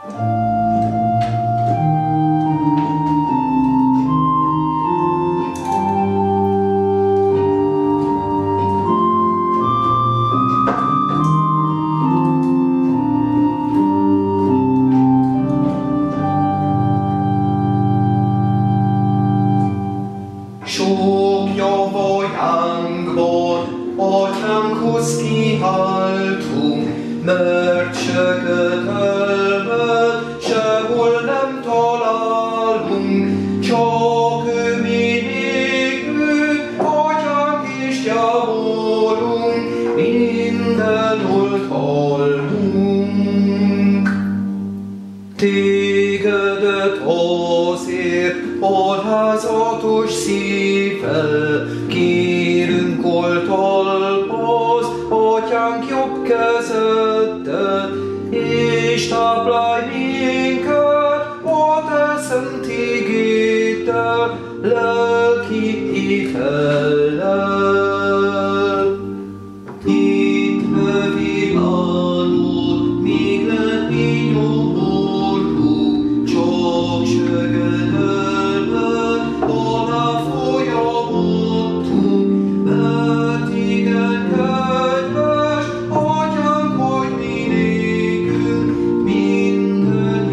Sok javajánkból atyánkhoz kiáltunk, mert se kötelmet sehol nem találunk, csak ő mi nélkül, atyánk és gyámolunk, mindenhol hallunk. Tégedet azért alázatos szívvel kérünk, oltalmazd atyánk jobb kezeddel, és táplálj minket a te szent igéddel, lelki étellel. Itt világot, míg lenni nyomorú, csak segedelmet alá folyamodtunk, mert igen kedves atyánk, hogy mi nékünk minden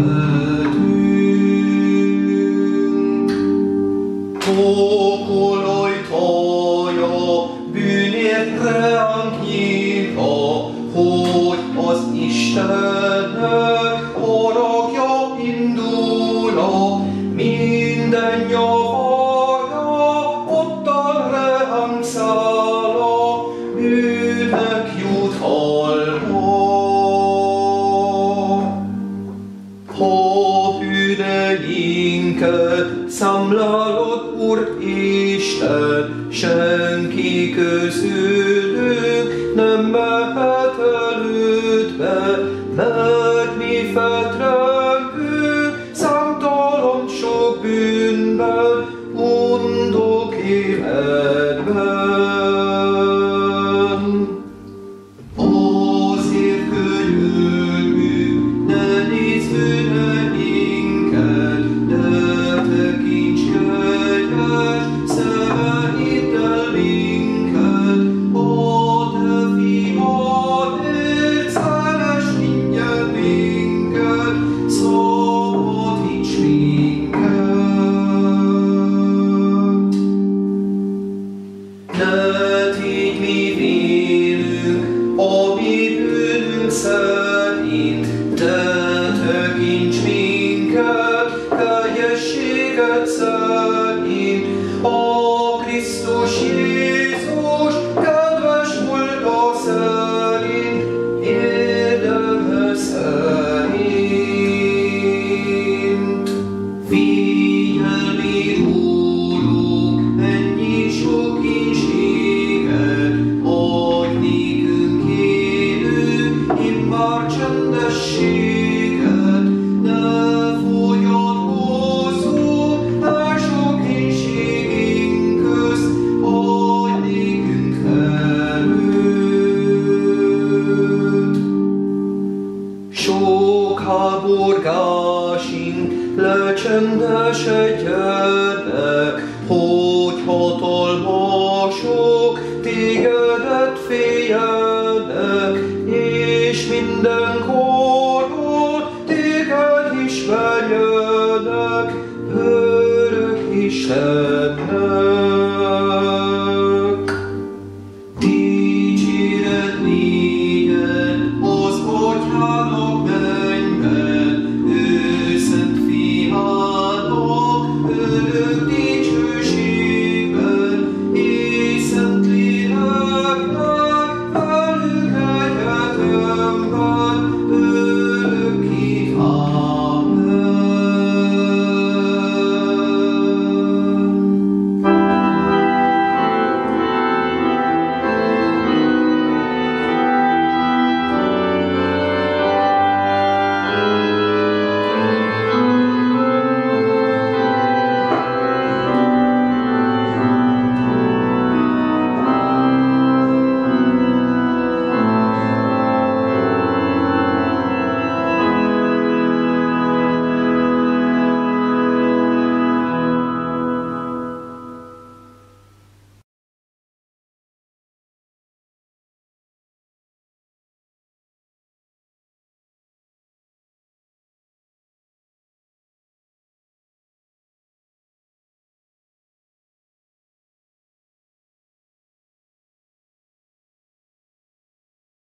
életünk. Pokolaj taja bűnért ránk nyitva, hogy az Istennek haragja indul-a, minden javarja ott a ránk száll-a, bűnnek jut halma. Ha bűneinket számlálod, Úr Isten, senki közülünk nem mehet elődbe, mert mi fetrengünk számtalan sok bűnben, undok életben. Azért könyörgünk, ne nézz bűneinket, de tekints kegyes szemeiddel minket, a te fiadért szeress ingyen minket, szabadíts minket. Ne tégy mi vélünk, ami bűnünk szerint, de tekints minket kegyességed szerint, a Krisztus Jézus kedves volta szerint, érdeme szerint. Figyelj rólunk, ennyi sok kínséget, adj nékünk élő, immár csendességet, ne fogyatkozzunk el sok kínségünk közt, adj nékünk erőt. Sok háborgásink lecsendesedjenek, hogy hatalmasok tégedet féljenek, és mindenkorban téged ismerjenek, örök Istennek.